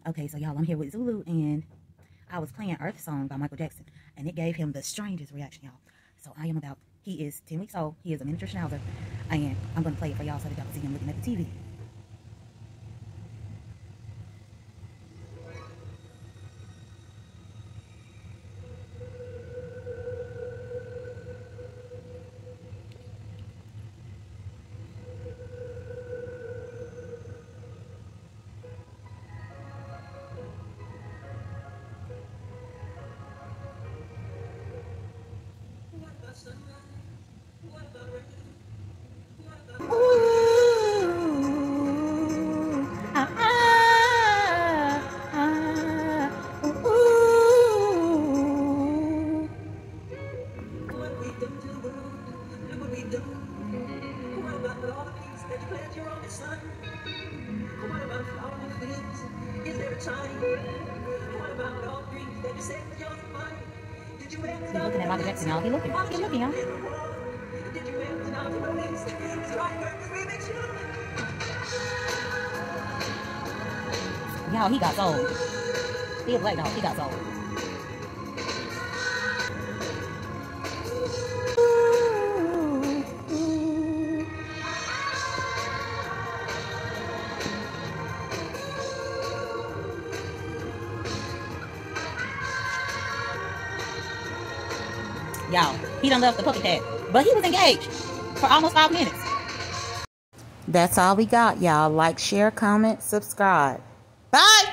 Okay, so y'all, I'm here with Zulu, and I was playing Earth Song by Michael Jackson, and it gave him the strangest reaction, y'all. So he is 10 weeks old, he is a miniature schnauzer, and I'm going to play it for y'all so that y'all can see him looking at the TV. Is there a time? What about all dreams that you said was yours and mine? Did you ever He's looking at Michael Jackson, y'all. He's looking, y'all. Did you ever stop to notice his right purpose remix you? Y'all, he got sold. He a black dog. He got sold. Y'all, he done left the puppy pad, but he was engaged for almost 5 minutes. That's all we got, y'all. Like, share, comment, subscribe. Bye!